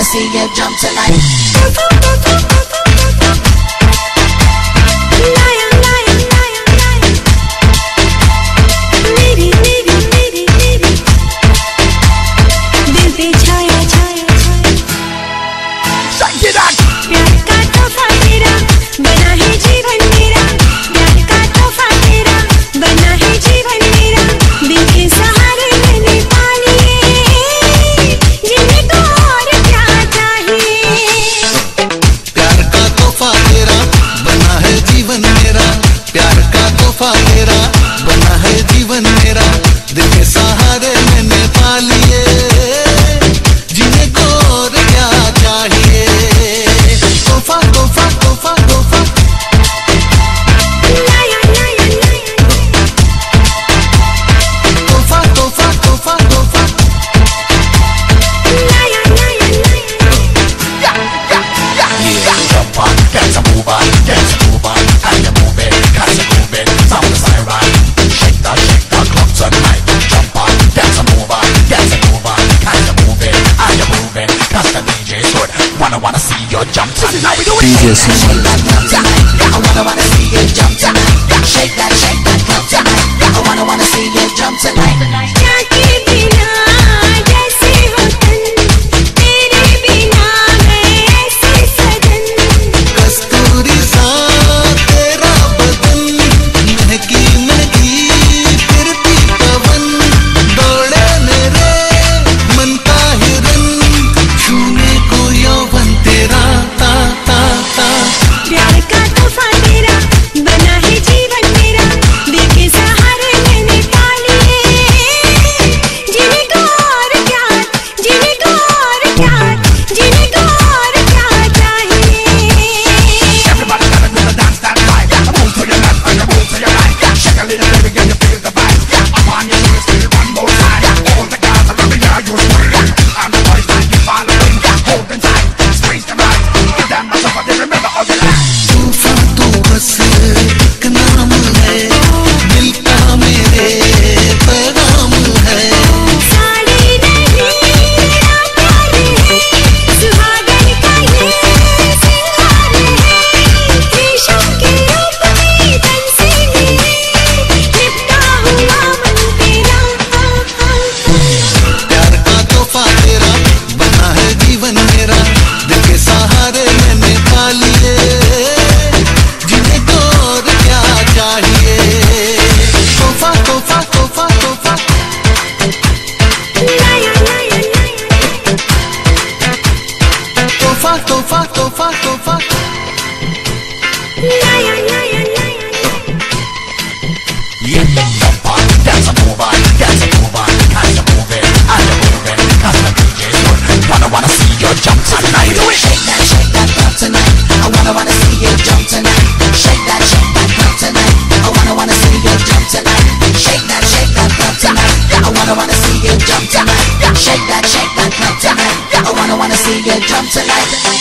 see you jump tonight. प्यार का तोहफा तेरा बना है जीवन मेरा, दिल के सहारे मैंने पा लिए, जीने को और क्या चाहिए। तोहफा तोहफा तोहफा तोहफा तोहफा तोहफा तोहफा तोहफा Jump on, get a move on, and you move it, cause you move it, sound the siren. Shake that clock tonight. Jump on, get a move on, and you move it, and you move it, cause the DJ's good. Wanna see you jump tonight. DJ shake that club tonight. I wanna see you jump tonight. Shake that club tonight. I wanna see you jump tonight. तोहफा तोहफा तोहफा Jump on, get a move on, and you move it, cause the DJ's good. Wanna see you jump tonight. Shake that club tonight. I wanna see you jump tonight. Shake that club tonight. I wanna see you jump tonight. Shake that club tonight. I wanna see you jump tonight. Shake that club tonight. I wanna see you jump tonight.